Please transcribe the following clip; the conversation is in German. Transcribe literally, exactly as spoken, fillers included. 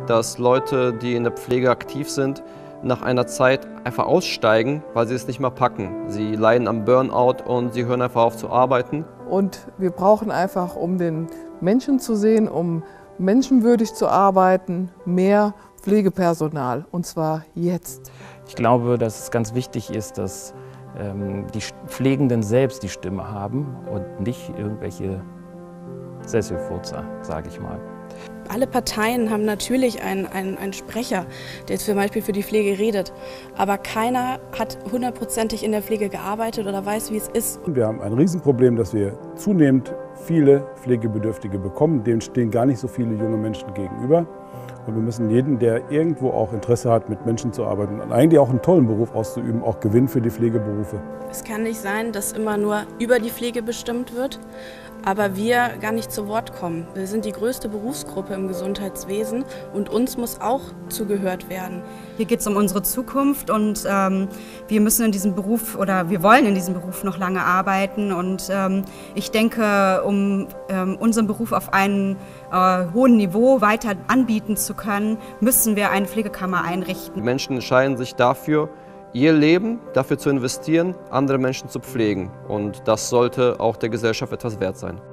dass Leute, die in der Pflege aktiv sind, nach einer Zeit einfach aussteigen, weil sie es nicht mehr packen. Sie leiden am Burnout und sie hören einfach auf zu arbeiten. Und wir brauchen einfach, um den Menschen zu sehen, um menschenwürdig zu arbeiten, mehr Pflegepersonal, und zwar jetzt. Ich glaube, dass es ganz wichtig ist, dass ähm, die Pflegenden selbst die Stimme haben und nicht irgendwelche Sesselfurzer, sage ich mal. Alle Parteien haben natürlich einen, einen, einen Sprecher, der zum Beispiel für die Pflege redet. Aber keiner hat hundertprozentig in der Pflege gearbeitet oder weiß, wie es ist. Wir haben ein Riesenproblem, dass wir zunehmend viele Pflegebedürftige bekommen. Dem stehen gar nicht so viele junge Menschen gegenüber. Und wir müssen jeden, der irgendwo auch Interesse hat, mit Menschen zu arbeiten und eigentlich auch einen tollen Beruf auszuüben, auch gewinnen für die Pflegeberufe. Es kann nicht sein, dass immer nur über die Pflege bestimmt wird, aber wir gar nicht zu Wort kommen. Wir sind die größte Berufsgruppe im Gesundheitswesen und uns muss auch zugehört werden. Hier geht es um unsere Zukunft und ähm, wir müssen in diesem Beruf oder wir wollen in diesem Beruf noch lange arbeiten. Und ähm, ich denke, um ähm, unseren Beruf auf einem äh, hohen Niveau weiter anbieten zu können, müssen wir eine Pflegekammer einrichten. Die Menschen entscheiden sich dafür, ihr Leben dafür zu investieren, andere Menschen zu pflegen. Und das sollte auch der Gesellschaft etwas wert sein.